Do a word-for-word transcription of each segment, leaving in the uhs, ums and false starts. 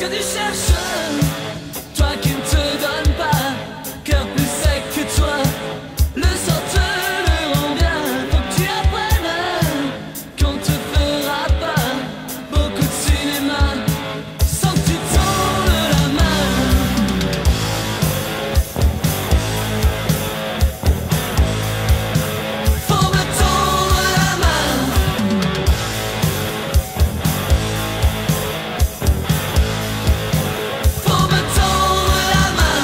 que tu cherches, toi qui ne te donnes pas, cœur plus sec que toi, le sort te le rend bien. Faut que tu apprennes qu'on te fera pas beaucoup de cinéma sans que tu tends la main. Faut me tendre la main. Faut me tendre la main.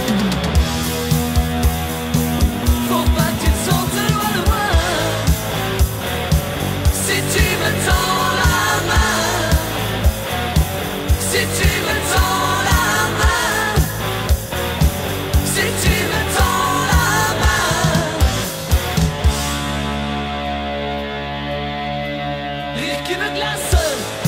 Faut pas que tu te sentes loin de moi. Si tu me tends la main, si tu me tends la main, si tu me tends la main. Rire qui me glace,